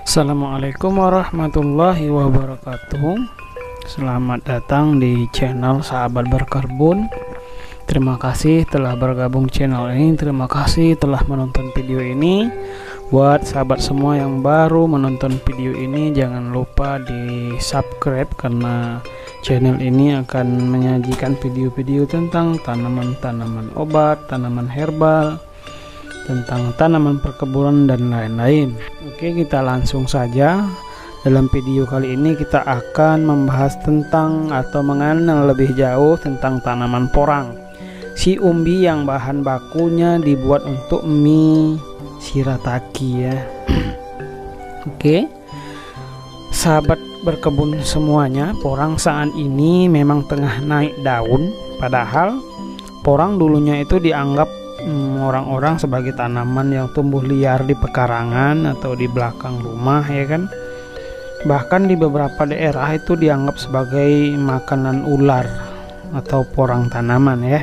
Assalamualaikum warahmatullahi wabarakatuh. Selamat datang di channel Sahabat Berkebun. Terima kasih telah bergabung channel ini. Terima kasih telah menonton video ini. Buat sahabat semua yang baru menonton video ini, jangan lupa di subscribe karena channel ini akan menyajikan video-video tentang tanaman-tanaman obat, tanaman herbal, tentang tanaman perkebunan dan lain-lain. Oke, kita langsung saja. Dalam video kali ini kita akan membahas tentang atau mengenal lebih jauh tentang tanaman porang, si umbi yang bahan bakunya dibuat untuk mie shirataki ya. Oke, sahabat berkebun semuanya, porang saat ini memang tengah naik daun, padahal porang dulunya itu dianggap orang-orang sebagai tanaman yang tumbuh liar di pekarangan atau di belakang rumah ya kan. Bahkan di beberapa daerah itu dianggap sebagai makanan ular atau porang tanaman ya.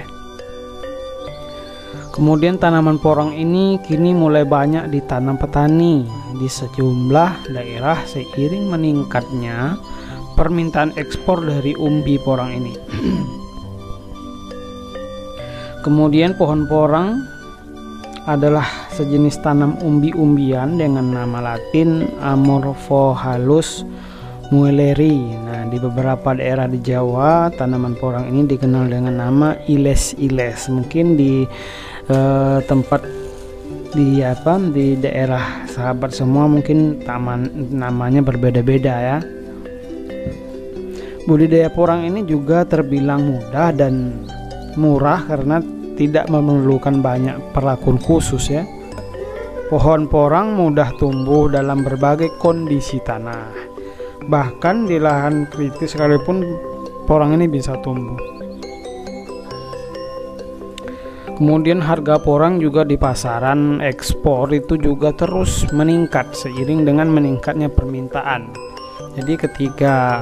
Kemudian tanaman porang ini kini mulai banyak ditanam petani di sejumlah daerah seiring meningkatnya permintaan ekspor dari umbi porang ini. Kemudian pohon porang adalah sejenis tanam umbi-umbian dengan nama latin Amorphohalus muelleri. Nah, di beberapa daerah di Jawa, tanaman porang ini dikenal dengan nama iles-iles. Mungkin di tempat di daerah sahabat semua mungkin namanya berbeda-beda ya. Budidaya porang ini juga terbilang mudah dan murah karena tidak memerlukan banyak perlakuan khusus ya. Pohon porang mudah tumbuh dalam berbagai kondisi tanah. Bahkan di lahan kritis sekalipun porang ini bisa tumbuh. Kemudian harga porang juga di pasaran ekspor itu juga terus meningkat seiring dengan meningkatnya permintaan. Jadi ketika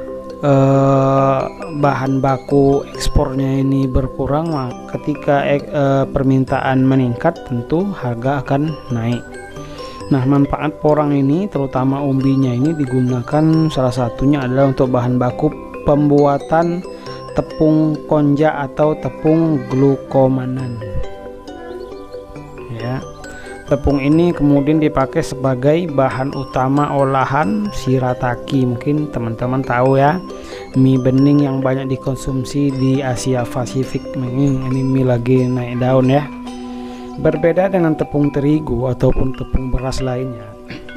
bahan baku ekspornya ini berkurang, ketika permintaan meningkat tentu harga akan naik. Nah, manfaat porang ini terutama umbinya ini digunakan, salah satunya adalah untuk bahan baku pembuatan tepung konja atau tepung glukomanan ya. Tepung ini kemudian dipakai sebagai bahan utama olahan shirataki. Mungkin teman-teman tahu ya, mie bening yang banyak dikonsumsi di Asia Pasifik. Ini mie lagi naik daun ya. Berbeda dengan tepung terigu ataupun tepung beras lainnya.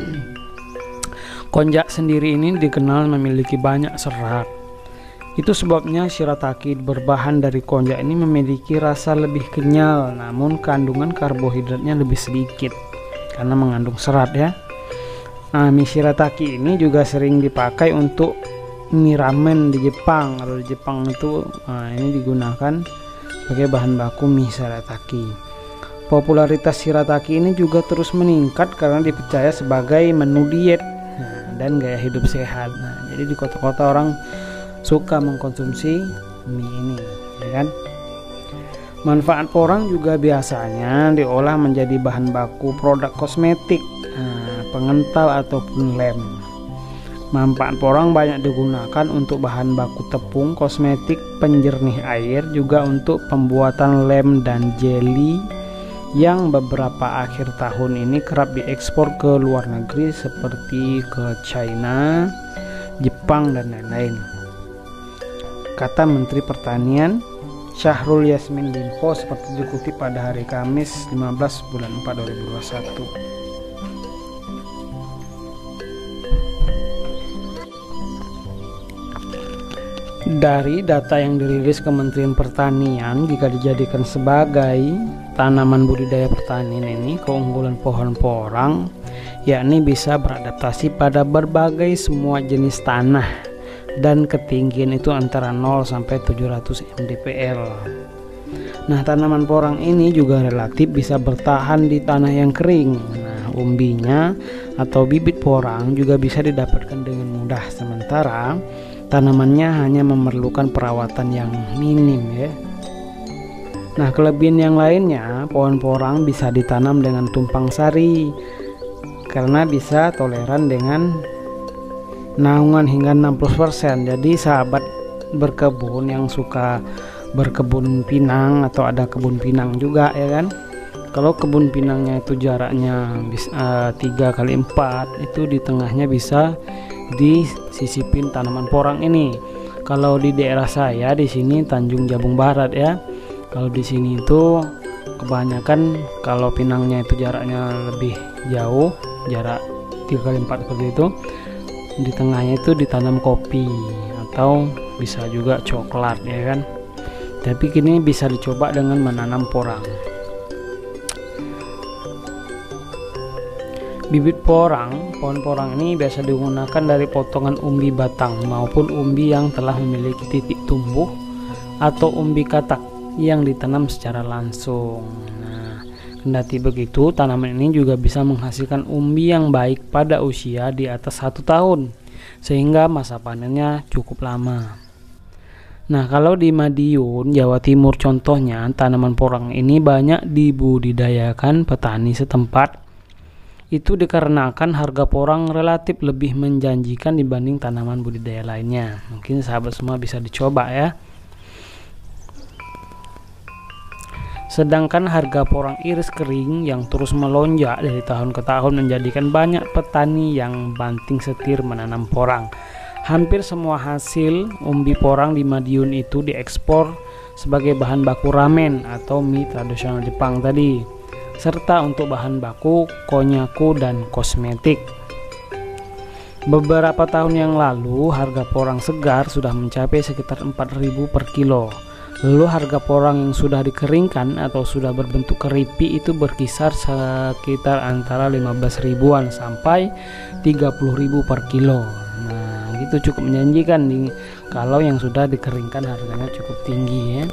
Konjak sendiri ini dikenal memiliki banyak serat. Itu sebabnya shirataki berbahan dari konjak ini memiliki rasa lebih kenyal, namun kandungan karbohidratnya lebih sedikit karena mengandung serat ya. Nah, mie shirataki ini juga sering dipakai untuk mie ramen di Jepang. Kalau di Jepang itu ini digunakan sebagai bahan baku mie shirataki. Popularitas shirataki ini juga terus meningkat karena dipercaya sebagai menu diet dan gaya hidup sehat. Nah, jadi di kota-kota orang suka mengkonsumsi mie ini ya kan. Manfaat porang juga biasanya diolah menjadi bahan baku produk kosmetik, pengental ataupun lem. Manfaat porang banyak digunakan untuk bahan baku tepung, kosmetik, penjernih air, juga untuk pembuatan lem dan jeli yang beberapa akhir tahun ini kerap diekspor ke luar negeri seperti ke China, Jepang dan lain-lain. Kata Menteri Pertanian Syahrul Yassin Limpo seperti dikutip pada hari Kamis 15 bulan 4 2021. Dari data yang dirilis Kementerian Pertanian, jika dijadikan sebagai tanaman budidaya pertanian ini, keunggulan pohon porang yakni bisa beradaptasi pada berbagai semua jenis tanah dan ketinggian itu antara 0 sampai 700 mdpl. Nah, tanaman porang ini juga relatif bisa bertahan di tanah yang kering. Nah, umbinya atau bibit porang juga bisa didapatkan dengan mudah, sementara tanamannya hanya memerlukan perawatan yang minim ya. Nah, kelebihan yang lainnya, pohon porang bisa ditanam dengan tumpang sari karena bisa toleran dengan naungan hingga 60%. Jadi sahabat berkebun yang suka berkebun pinang atau ada kebun pinang juga ya kan, kalau kebun pinangnya itu jaraknya 3x4, itu di tengahnya bisa disisipin tanaman porang ini. Kalau di daerah saya di sini Tanjung Jabung Barat ya, kalau di sini itu kebanyakan kalau pinangnya itu jaraknya lebih jauh, jarak 3x4 seperti itu, di tengahnya itu ditanam kopi atau bisa juga coklat ya kan. Tapi kini bisa dicoba dengan menanam porang. Bibit porang, pohon porang ini biasa digunakan dari potongan umbi batang maupun umbi yang telah memiliki titik tumbuh atau umbi katak yang ditanam secara langsung. Nah, kendati begitu, tanaman ini juga bisa menghasilkan umbi yang baik pada usia di atas 1 tahun, sehingga masa panennya cukup lama. Nah, kalau di Madiun, Jawa Timur contohnya, tanaman porang ini banyak dibudidayakan petani setempat. Itu dikarenakan harga porang relatif lebih menjanjikan dibanding tanaman budidaya lainnya. Mungkin sahabat semua bisa dicoba ya. Sedangkan harga porang iris kering yang terus melonjak dari tahun ke tahun menjadikan banyak petani yang banting setir menanam porang. Hampir semua hasil umbi porang di Madiun itu diekspor sebagai bahan baku ramen atau mie tradisional Jepang tadi, serta untuk bahan baku konyaku dan kosmetik. Beberapa tahun yang lalu harga porang segar sudah mencapai sekitar 4.000 per kilo. Lalu harga porang yang sudah dikeringkan atau sudah berbentuk keripik itu berkisar sekitar antara 15 ribuan sampai 30.000 per kilo. Nah, itu cukup menjanjikan nih. Kalau yang sudah dikeringkan harganya cukup tinggi ya.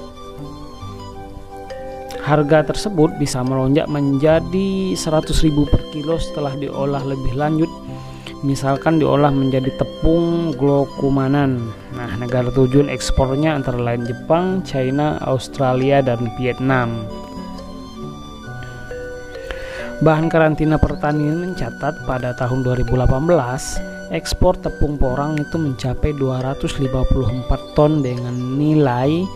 Harga tersebut bisa melonjak menjadi 100.000 per kilo setelah diolah lebih lanjut. Misalkan diolah menjadi tepung glokumanan. Nah, negara tujuan ekspornya antara lain Jepang, China, Australia, dan Vietnam. Bahan Karantina Pertanian mencatat pada tahun 2018 ekspor tepung porang itu mencapai 254 ton dengan nilai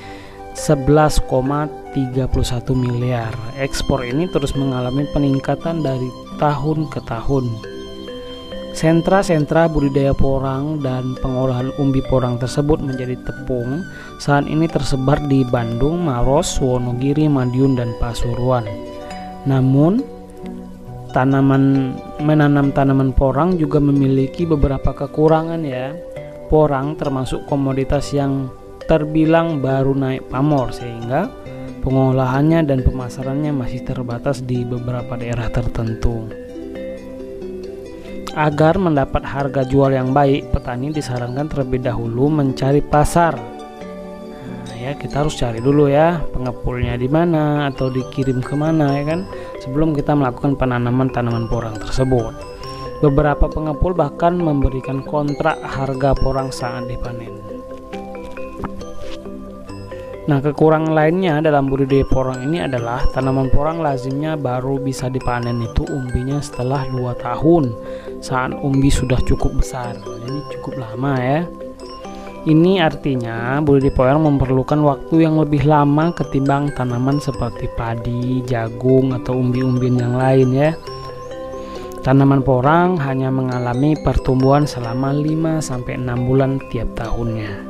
11,31 miliar. Ekspor ini terus mengalami peningkatan dari tahun ke tahun. Sentra-sentra budidaya porang dan pengolahan umbi porang tersebut menjadi tepung saat ini tersebar di Bandung, Maros, Wonogiri, Madiun, dan Pasuruan. Namun, menanam tanaman porang juga memiliki beberapa kekurangan ya. Porang termasuk komoditas yang terbilang baru naik pamor, sehingga pengolahannya dan pemasarannya masih terbatas di beberapa daerah tertentu. Agar mendapat harga jual yang baik, petani disarankan terlebih dahulu mencari pasar. Nah, ya kita harus cari dulu ya pengepulnya di mana atau dikirim kemana ya kan, sebelum kita melakukan penanaman tanaman porang tersebut. Beberapa pengepul bahkan memberikan kontrak harga porang saat dipanen. Nah, kekurangan lainnya dalam budidaya porang ini adalah tanaman porang lazimnya baru bisa dipanen itu umbinya setelah 2 tahun saat umbi sudah cukup besar. Jadi cukup lama ya. Ini artinya budidaya porang memerlukan waktu yang lebih lama ketimbang tanaman seperti padi, jagung, atau umbi-umbian yang lain ya. Tanaman porang hanya mengalami pertumbuhan selama 5-6 bulan tiap tahunnya.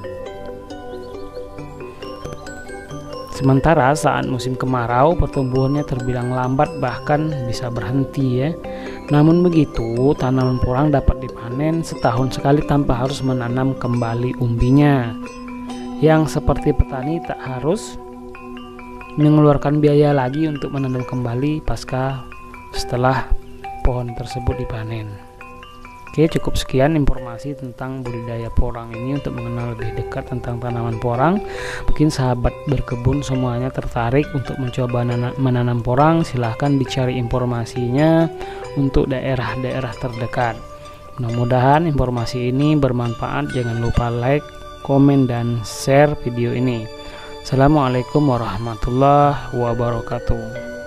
Sementara saat musim kemarau pertumbuhannya terbilang lambat, bahkan bisa berhenti ya. Namun begitu, tanaman porang dapat dipanen setahun sekali tanpa harus menanam kembali umbinya. Yang seperti petani tak harus mengeluarkan biaya lagi untuk menanam kembali pasca setelah pohon tersebut dipanen. Oke, cukup sekian informasi tentang budidaya porang ini untuk mengenal lebih dekat tentang tanaman porang. Mungkin sahabat berkebun semuanya tertarik untuk mencoba menanam porang, silahkan dicari informasinya untuk daerah-daerah terdekat. Mudah-mudahan informasi ini bermanfaat. Jangan lupa like, komen, dan share video ini. Assalamualaikum warahmatullahi wabarakatuh.